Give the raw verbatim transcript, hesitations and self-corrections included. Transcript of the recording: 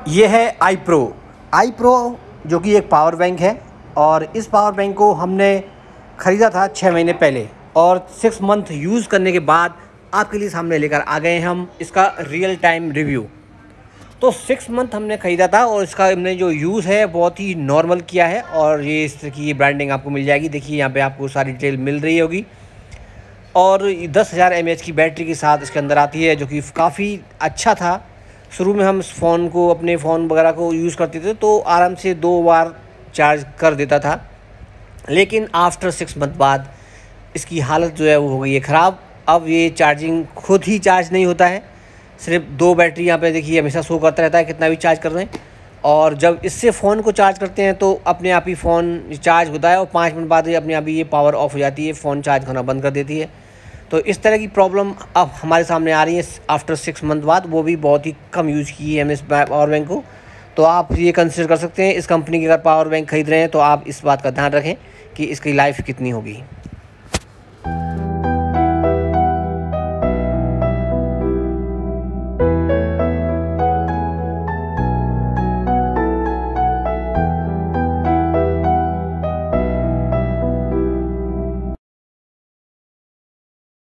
ये है आई प्रो आई प्रो जो कि एक पावर बैंक है और इस पावर बैंक को हमने ख़रीदा था छः महीने पहले और सिक्स मंथ यूज़ करने के बाद आपके लिए सामने लेकर आ गए हम इसका रियल टाइम रिव्यू। तो सिक्स मंथ हमने ख़रीदा था और इसका हमने जो यूज़ है बहुत ही नॉर्मल किया है और ये इस तरह की ये ब्रांडिंग आपको मिल जाएगी। देखिए यहाँ पे आपको सारी डिटेल मिल रही होगी और दस हज़ार एम ए एच की बैटरी के साथ इसके अंदर आती है जो कि काफ़ी अच्छा था। शुरू में हम इस फ़ोन को अपने फ़ोन वगैरह को यूज़ करते थे तो आराम से दो बार चार्ज कर देता था, लेकिन आफ्टर सिक्स मंथ बाद इसकी हालत जो है वो हो गई है ख़राब। अब ये चार्जिंग खुद ही चार्ज नहीं होता है, सिर्फ दो बैटरी यहाँ पे देखिए हमेशा शो करता रहता है कितना भी चार्ज कर रहे हैं और जब इससे फ़ोन को चार्ज करते हैं तो अपने आप ही फ़ोन चार्ज होता है और पाँच मिनट बाद ही अपने आप ही ये पावर ऑफ हो जाती है, फ़ोन चार्ज होना बंद कर देती है। तो इस तरह की प्रॉब्लम अब हमारे सामने आ रही है आफ्टर सिक्स मंथ बाद, वो भी बहुत ही कम यूज़ की है हमने इस पावर बैंक को। तो आप ये कंसिडर कर सकते हैं इस कंपनी की अगर पावर बैंक ख़रीद रहे हैं तो आप इस बात का ध्यान रखें कि इसकी लाइफ कितनी होगी।